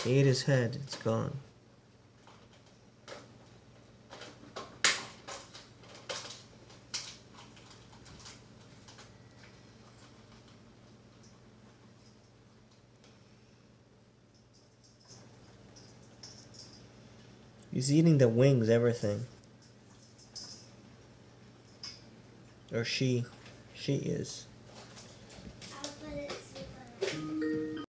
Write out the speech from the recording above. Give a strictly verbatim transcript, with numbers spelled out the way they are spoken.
He ate his head. It's gone. He's eating the wings, everything. Or she. She is.